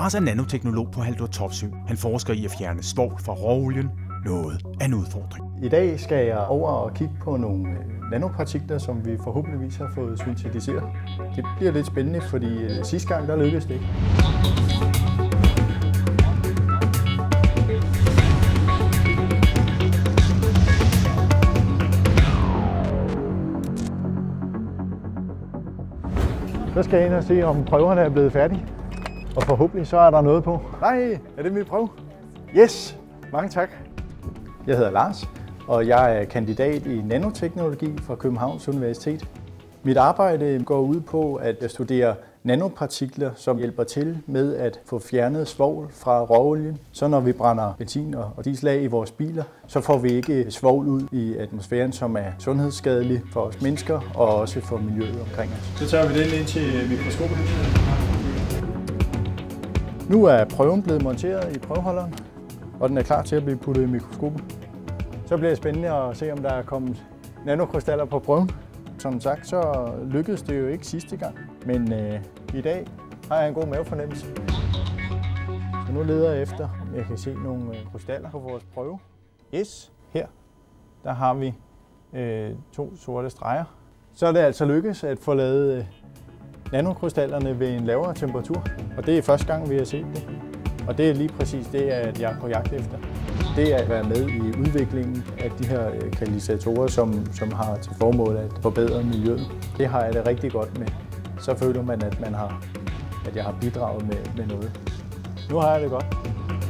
Lars er nanoteknolog på Haldor Topsøe. Han forsker i at fjerne svovl fra råolien. Noget af en udfordring. I dag skal jeg over og kigge på nogle nanopartikler, som vi forhåbentligvis har fået syntetiseret. Det bliver lidt spændende, fordi sidste gang der lykkedes det ikke. Så skal jeg ind og se, om prøverne er blevet færdige. Og forhåbentlig så er der noget på. Nej, er det min prøve? Yes! Mange tak. Jeg hedder Lars, og jeg er kandidat i nanoteknologi fra Københavns Universitet. Mit arbejde går ud på at studere nanopartikler, som hjælper til med at få fjernet svovl fra råolien. Så når vi brænder benzin og diesel af i vores biler, så får vi ikke svovl ud i atmosfæren, som er sundhedsskadelig for os mennesker og også for miljøet omkring os. Så tager vi den ind til mikroskopet. Nu er prøven blevet monteret i prøveholderen, og den er klar til at blive puttet i mikroskopet. Så bliver det spændende at se, om der er kommet nanokrystaller på prøven. Som sagt, så lykkedes det jo ikke sidste gang, men i dag har jeg en god mavefornemmelse. Så nu leder jeg efter, om jeg kan se nogle krystaller på vores prøve. Yes, her der har vi 2 sorte streger. Så er det altså lykkedes at få lavet nanokrystallerne ved en lavere temperatur, og det er første gang, vi har set det. Og det er lige præcis det, at jeg er på jagt efter. Det er at være med i udviklingen af de her katalysatorer, som har til formål at forbedre miljøet. Det har jeg det rigtig godt med. Så føler man, at jeg har bidraget med noget. Nu har jeg det godt.